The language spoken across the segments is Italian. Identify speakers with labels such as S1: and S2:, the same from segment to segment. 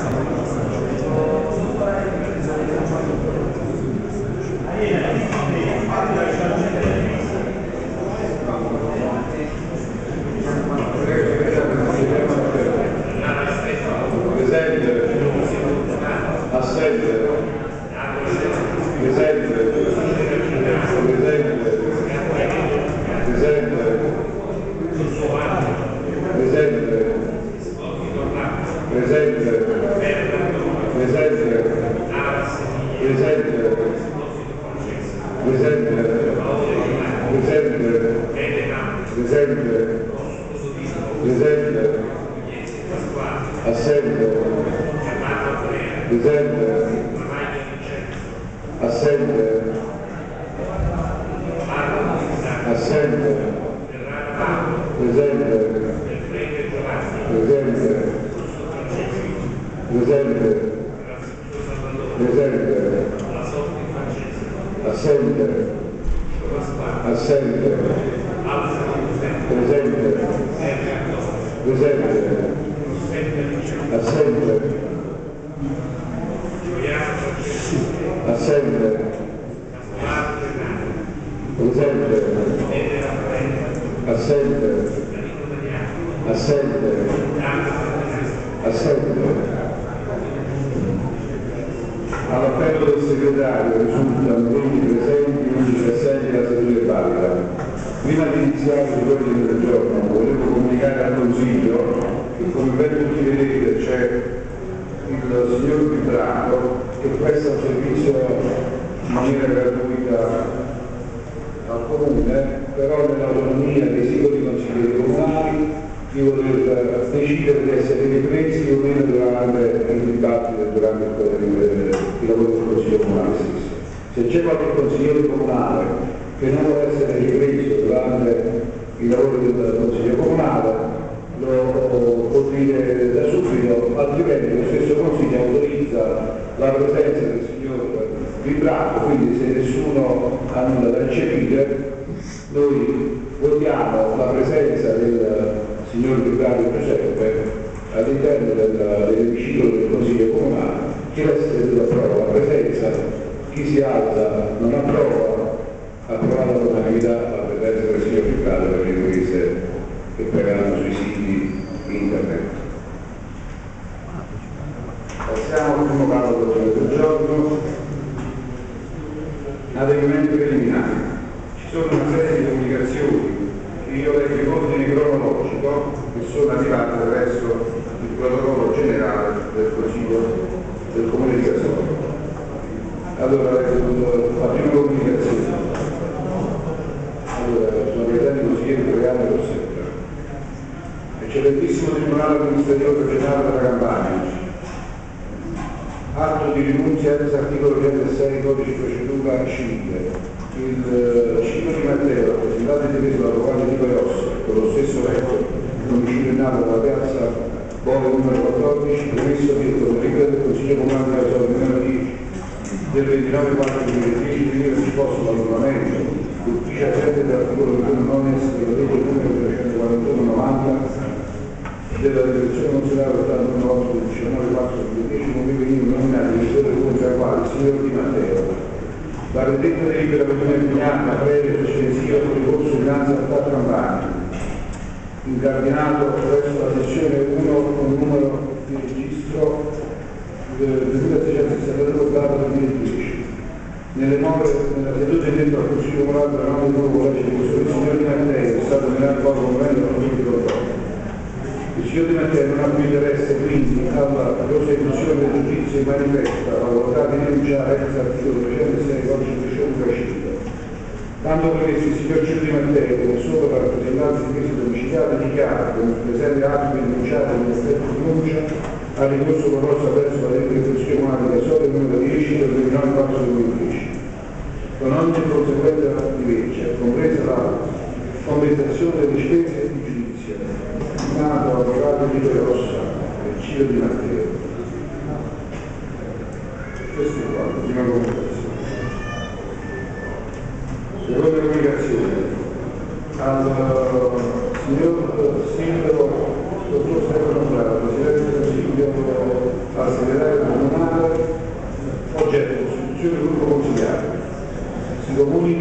S1: All'appello del segretario risultano 20 presenti, 11 assenti, la seduta è valida. Prima di iniziare l'ordine del giorno volevo comunicare al Consiglio che, come ben tutti vedete, c'è il signor Vibrato che presta un servizio in maniera gratuita al Comune, però nell'autonomia dei singoli consiglieri comunali di voler decidere di essere ripresi o meno durante il dibattito, durante il lavoro del Consiglio Comunale stesso. Se c'è qualche consigliere comunale che non vuole essere ripreso durante il lavoro del Consiglio Comunale, lo può dire da subito, altrimenti lo stesso Consiglio autorizza la presenza del signor Vibrato, quindi se nessuno ha nulla da eccepire, noi votiamo la presenza del signor Vibrato Giuseppe all'interno dell'emiciclo del Consiglio Comunale. Chi la seduta approva la presenza, chi si alza non approva, approvata l'unanimità la presenza del signor Vibrato per le riprese che pregano sui siti internet. Passiamo al primo caso del giorno, adempimenti preliminari. Ci sono una serie di comunicazioni che io leggo in ordine cronologico che sono arrivate attraverso il protocollo generale del Consiglio del Comune di Casone. Allora, la prima comunicazione. Allora, sono presenti consiglieri pregati lo sempre. Eccellentissimo Tribunale Amministrativo Regionale della Campania. Atto di rinunzia ex articolo 36 codice di procedura civile. Il 5 di Matteo, presentato e difeso dall'avvocato Nico Rossi, con lo stesso retto, domicilio in Napoli dalla piazza Bove numero 14, premesso che con delibera del Consiglio Comunale della Casone numero 10 del 29 maggio 2010 veniva disposto dall'ordinamento l'ufficio agente dell'articolo 21 non est della legge numero 341-90 della direzione consolare 81 del 19 marzo 2010 come venivano nominati direttore contro la quale il signor Di Matteo. La predetta delibera veniva impegnata previa successiva con ricorso dinanzi al TAR Campania, incardinato presso la sezione 1 con numero di registro del 2662 data 2010. Nelle sedute dentro al Consiglio Comunale della 9 di nuovo legge di questo il signor Di Matteo è stato nominato poco momento dal Consiglio Comunale. Il signor Di Matteo non ha più interesse quindi alla prosecuzione del giudizio e manifesta la volontà di rinunciare ex articolo 306 codice di procedura civile. Tanto premesso il signor Gino Di Matteo, come sopra rappresentanza di crisi domiciliare, dichiara che nel presente atto di denunciato in effetto di denuncia ha ricorso promosso verso la legge del Consiglio Comunale di Casone numero 10 del 29 marzo 2010. Con ogni conseguenza di legge, compresa la compensazione delle spese di giudizio, nato avvocato Nico Rossa e Ciro Di Matteo. Questo è quanto, prima comunicazione. Seconda comunicazione. Al signor Sindaco, dottor Stefano Bravo, Presidente del Consiglio, al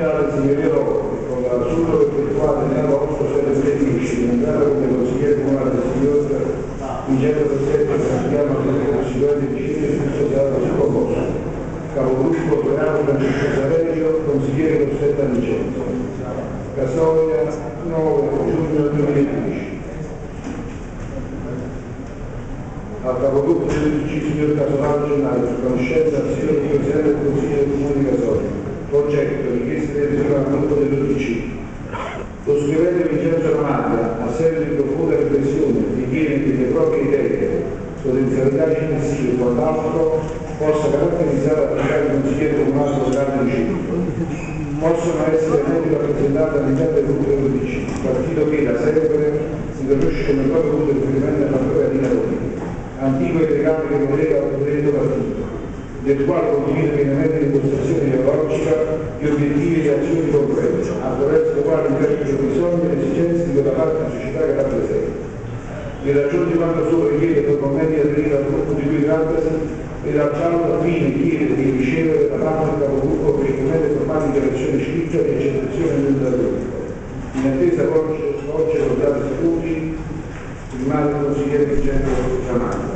S1: ufficiale signoria Rocchi, con la sua effettuata nell'agosto 7-10, diventata come consigliere comunale del signor Vincenzo Rossetti, che si chiama Presidente di Cine e Sociale del suo posto. Capogruppo Renato Francesco Saverio, consigliere Rossetta Vincenzo. Casoia, 9 giugno 2015. Al capogruppo dell'UDC signor Casolano Gennaio, su conoscenza del signor Presidente del Consiglio del Comune di Casoia. Progetto, richiesta di adesione al gruppo dell'UDC. Lo scrivente Vincenzo Ramaglia, a seguito di profonda riflessione, ritiene che le proprie idee, potenzialità eccessive e quant'altro possa caratterizzare l'attività di consigliere comunale locale di Cipro. Possono essere molti rappresentati all'interno del gruppo dell'UDC, partito che da sempre si conosce come proprio punto di riferimento alla propria linea politica, antico e legame che collega al predetto partito, del quale condivide pienamente l'impostazione ideologica, gli obiettivi e le azioni concrete, attraverso le quali interpreta i bisogni e le esigenze di quella parte di società che rappresenta. In ragione di quanto solo richiede formalmente di aderire al gruppo di cui trattasi, e d'altronde al fine chiede di ricevere da parte del capogruppo per i documenti formali di dichiarazione scritta e accettazione del gruppo. In attesa poi oggi con dati saluti, rimane il consigliere Vincenzo Ramaglia.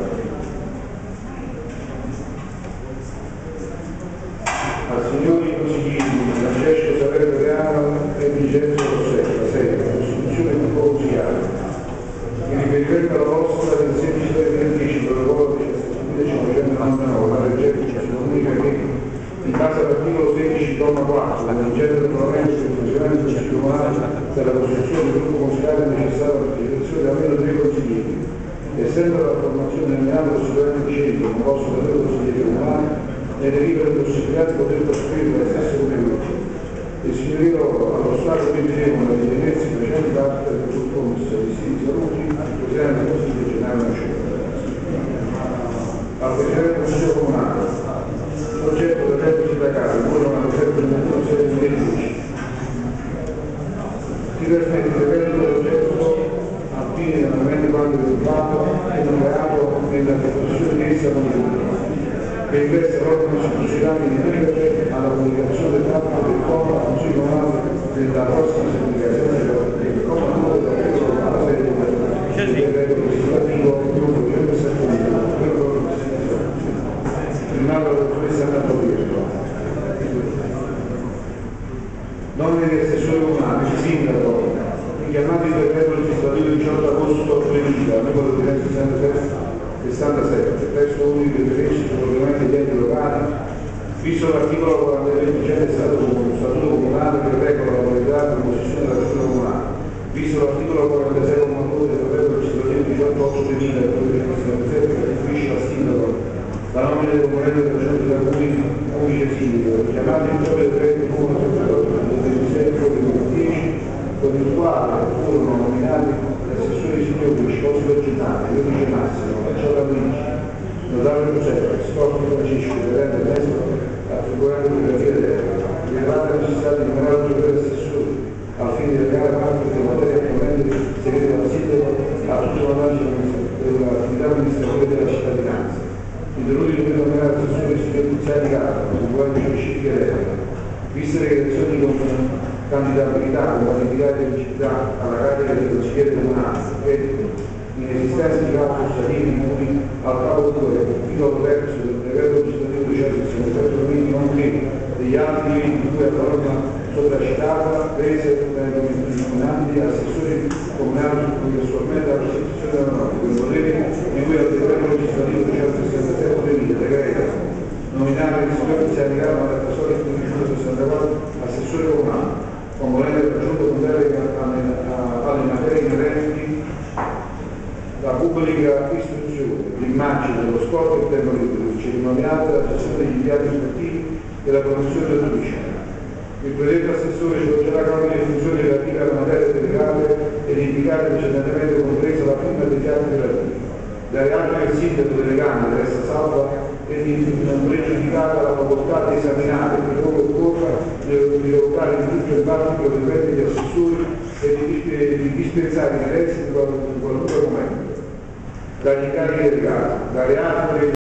S1: Al signori consiglieri Francesco Saverio Reano e Vincenzo Rossella, 6, Costituzione del gruppo consigliare. In riferimento alla vostra del 16-10 protocollo 17.599, la legge si comunica che in base all'articolo 16, comma 4, l'ingente regolamento sul funzionamento del Consiglio Comunale per la costruzione del gruppo consigliare necessario alla partecipazione di almeno 3 consiglieri, essendo la formazione nominale costituente di centro composto da 2 consiglieri comunali, ne deriva la possibilità di poter costruire la stessa come gruppo. Il signorio allo Stato ritenevano di tenersi facenti parte del gruppo misto di Stiti Saluti, al Presidente del Consiglio Generale Nazionale. Al Presidente del Consiglio Comunale, progetto del reddito sindacale, numero 931-6-2010. Si trasmette il reddito del progetto al fine del momento quando risultato e numerato nella discussione di essa comunitaria, che investe l'organo istituzionale di dirigere alla comunicazione del tratto del Consiglio Comunale della prossima comunicazione del Comune dell'articolo 46 del decreto legislativo numero 271. Firmato dalla dottoressa Anatolia. Donne di assessore comunale, sindaco, richiamati del decreto legislativo 18 agosto 2000, numero 367, testo unico di riferimento sull'ordinamento degli enti locali, visto l'articolo 42 del Statuto Comunale che regola la modalità di composizione della Giunta Comunale, visto l'articolo 46,2 del decreto legislativo 18 agosto 2000, che istituisce la sindaco la nomina del componente della Giunta della Comunità Sindaco, chiamato in proprio decreto numero 78 del 26 2010, con il quale furono nominati l'assessore signori Scosso Vegetale, Giudice Massimo, Facciata Luigi, Notario Giuseppe, Scosso Francesco, Verente Testo, affigurando la via terra, rilevata la necessità di nominare un due assessori, al fine di legare parte delle materie attualmente segrete dal sindaco a tutti i mandati dell'attività amministrativa della cittadinanza. Ritenuti di nominare assessori istituzionali con guardia specifiche delega, viste le elezioni con candidabilità, compatibilità e legittimità alla carica di consigliere comunale e in esistenza di casi ostativi in cui al capo 2, titolo terzo del decreto legislativo 17 nonché degli altri di cui alla norma sopracitata, rese dai nominanti assessori comunali contestualmente alla costituzione della norma, con i poteri di cui al decreto legislativo 17 del decreto nominare il signor Pizzanicato all'assessore 1564 assessore comunale, componente del giunto con delega alle materie inerenti la pubblica istruzione, l'immagine, lo sport e il tempo libero, il cerimoniale, la gestione degli impianti sportivi e la promozione del turismo. Il predetto assessore svolgerà anche le funzioni relative alla materia delegate ed indicare precedentemente compresa la firma degli atti relativi. Dare anche al sindaco delegante resta salva e non pregiudicata la facoltà di esaminare che loro occorra di valutare in tutto il particolare dei dipendenti degli assessori e di dispensare i interessi di qualunque momento. Dagli incarichi delegati, dare atto